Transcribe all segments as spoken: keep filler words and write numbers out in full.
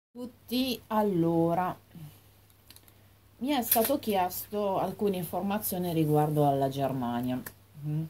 Tutti, allora, mi è stato chiesto alcune informazioni riguardo alla Germania. Mhm.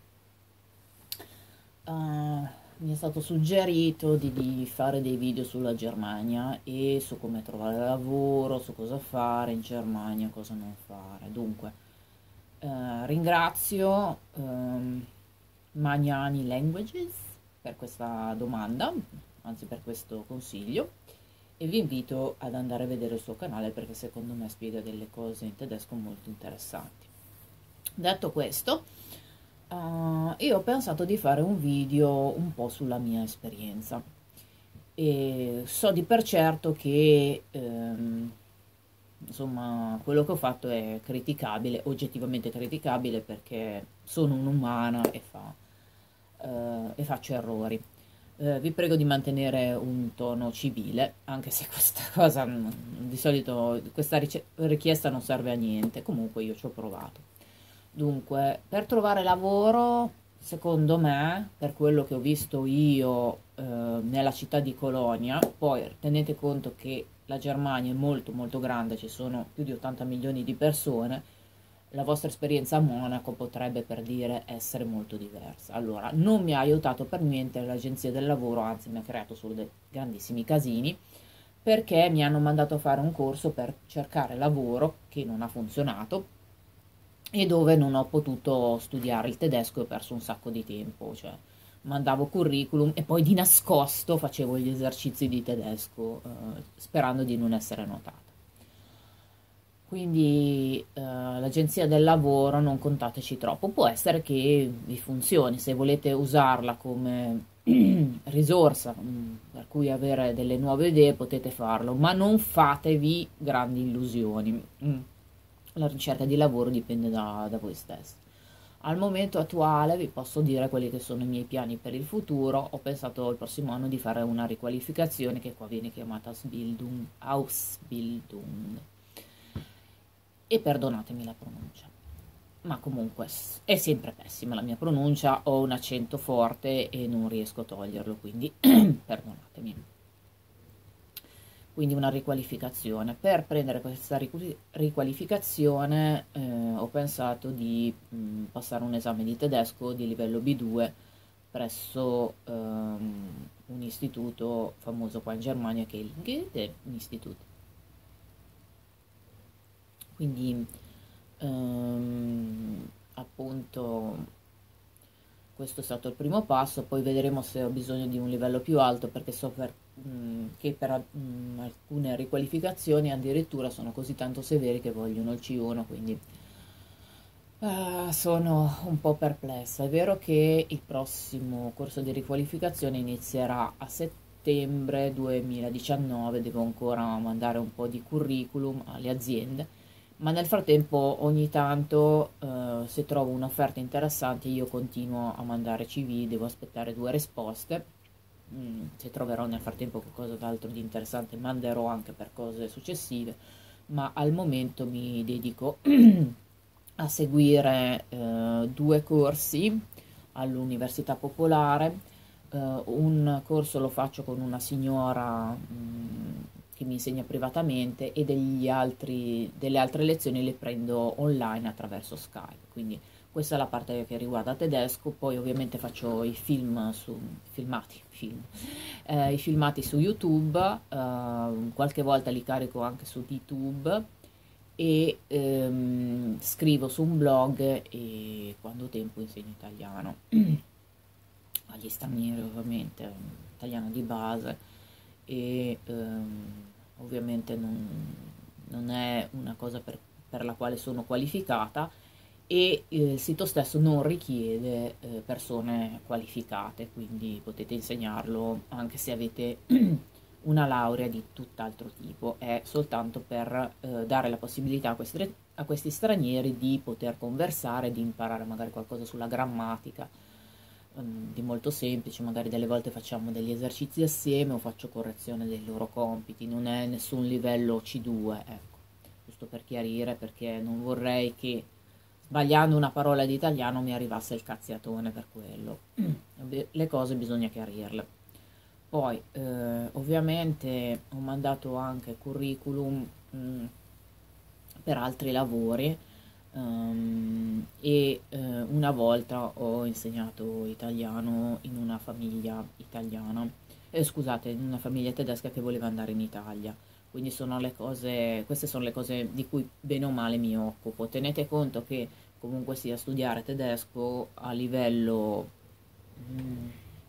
Eh, Mi è stato suggerito di, di fare dei video sulla Germania e su come trovare lavoro, su cosa fare in Germania, cosa non fare. Dunque, eh, ringrazio ehm, Magnani Languages per questa domanda, anzi per questo consiglio, e vi invito ad andare a vedere il suo canale perché secondo me spiega delle cose in tedesco molto interessanti. Detto questo, eh, io ho pensato di fare un video un po' sulla mia esperienza e so di per certo che ehm, insomma quello che ho fatto è criticabile, oggettivamente criticabile, perché sono un'umana e, fa, eh, e faccio errori. Eh, vi prego di mantenere un tono civile, anche se questa cosa non- di solito questa rice- richiesta non serve a niente, comunque io ci ho provato. Dunque, per trovare lavoro, secondo me, per quello che ho visto io eh, nella città di Colonia, poi tenete conto che la Germania è molto molto grande, ci sono più di ottanta milioni di persone, la vostra esperienza a Monaco potrebbe, per dire, essere molto diversa. Allora, non mi ha aiutato per niente l'agenzia del lavoro, anzi mi ha creato solo dei grandissimi casini, perché mi hanno mandato a fare un corso per cercare lavoro che non ha funzionato e dove non ho potuto studiare il tedesco e ho perso un sacco di tempo, cioè mandavo curriculum e poi di nascosto facevo gli esercizi di tedesco eh, sperando di non essere notata. Quindi eh, l'agenzia del lavoro non contateci troppo, può essere che vi funzioni se volete usarla come risorsa mh, per cui avere delle nuove idee potete farlo, ma non fatevi grandi illusioni. Mm. La ricerca di lavoro dipende da, da voi stessi. Al momento attuale vi posso dire quelli che sono i miei piani per il futuro. Ho pensato il prossimo anno di fare una riqualificazione che qua viene chiamata Ausbildung, Ausbildung. E perdonatemi la pronuncia, ma comunque è sempre pessima la mia pronuncia, ho un accento forte e non riesco a toglierlo, quindi perdonatemi. Quindi una riqualificazione. Per prendere questa riqualificazione eh, ho pensato di mh, passare un esame di tedesco di livello B due presso ehm, un istituto famoso qua in Germania che è il Goethe-Institut. Quindi ehm, appunto questo è stato il primo passo, poi vedremo se ho bisogno di un livello più alto perché so per, mh, che per mh, alcune riqualificazioni addirittura sono così tanto severi che vogliono il C uno, quindi ah, sono un po' perplessa. È vero che il prossimo corso di riqualificazione inizierà a settembre duemiladiciannove, devo ancora mandare un po' di curriculum alle aziende, ma nel frattempo ogni tanto eh, se trovo un'offerta interessante io continuo a mandare C V, devo aspettare due risposte. Mm, se troverò nel frattempo qualcosa d'altro di interessante manderò anche per cose successive, ma al momento mi dedico a seguire eh, due corsi all'Università Popolare. Eh, un corso lo faccio con una signora mh, che mi insegna privatamente e degli altri, delle altre lezioni le prendo online attraverso Skype. Quindi questa è la parte che riguarda tedesco, poi ovviamente faccio i film su filmati, film, eh, i filmati su YouTube, eh, qualche volta li carico anche su YouTube e ehm, scrivo su un blog e quando ho tempo insegno italiano agli stranieri, ovviamente, um, italiano di base e ehm, ovviamente non, non è una cosa per, per la quale sono qualificata e il sito stesso non richiede eh, persone qualificate, quindi potete insegnarlo anche se avete una laurea di tutt'altro tipo, è soltanto per eh, dare la possibilità a questi, a questi stranieri di poter conversare, di imparare magari qualcosa sulla grammatica, ehm, di molto semplice, magari delle volte facciamo degli esercizi assieme o faccio correzione dei loro compiti, non è nessun livello C due, ecco, giusto per chiarire perché non vorrei che sbagliando una parola di italiano mi arrivasse il cazziatone per quello. Le cose bisogna chiarirle. Poi eh, ovviamente ho mandato anche curriculum mh, per altri lavori, ehm, e eh, una volta ho insegnato italiano in una famiglia italiana, eh, scusate, in una famiglia tedesca che voleva andare in Italia. Quindi sono le cose, queste sono le cose di cui bene o male mi occupo. Tenete conto che comunque sia studiare tedesco a livello, mm,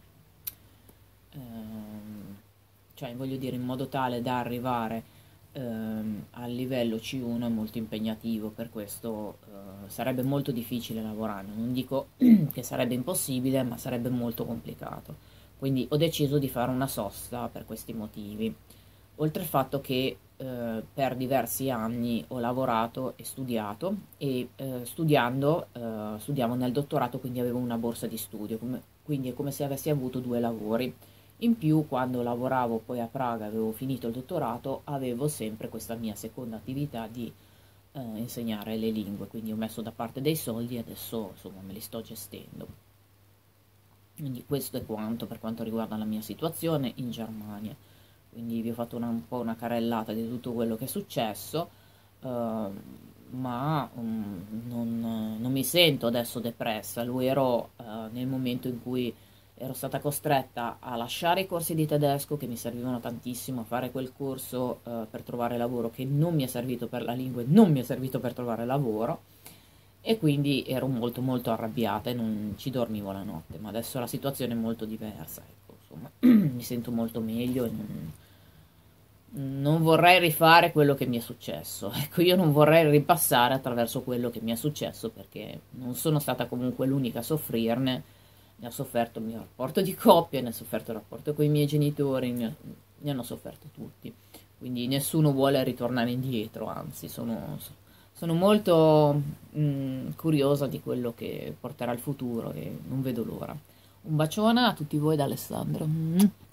ehm, cioè voglio dire in modo tale da arrivare ehm, al livello C uno è molto impegnativo, per questo eh, sarebbe molto difficile lavorare, non dico che sarebbe impossibile, ma sarebbe molto complicato. Quindi ho deciso di fare una sosta per questi motivi, oltre al fatto che eh, per diversi anni ho lavorato e studiato e eh, studiando, eh, studiavo nel dottorato, quindi avevo una borsa di studio, come- quindi è come se avessi avuto due lavori. In più, quando lavoravo poi a Praga, avevo finito il dottorato, avevo sempre questa mia seconda attività di eh, insegnare le lingue, quindi ho messo da parte dei soldi e adesso insomma me li sto gestendo. Quindi questo è quanto per quanto riguarda la mia situazione in Germania. Quindi vi ho fatto una, un po' una carrellata di tutto quello che è successo, eh, ma um, non, non mi sento adesso depressa, lo ero eh, nel momento in cui ero stata costretta a lasciare i corsi di tedesco che mi servivano tantissimo, a fare quel corso eh, per trovare lavoro che non mi è servito per la lingua e non mi è servito per trovare lavoro, e quindi ero molto molto arrabbiata e non ci dormivo la notte, ma adesso la situazione è molto diversa, ecco, insomma, mi sento molto meglio e non, non vorrei rifare quello che mi è successo. Ecco, io non vorrei ripassare attraverso quello che mi è successo perché non sono stata comunque l'unica a soffrirne, ne ha sofferto il mio rapporto di coppia, ne ha sofferto il rapporto con i miei genitori, ne, ne hanno sofferto tutti. Quindi nessuno vuole ritornare indietro, anzi sono, sono molto mh, curiosa di quello che porterà il futuro e non vedo l'ora. Un bacione a tutti voi da Alessandro.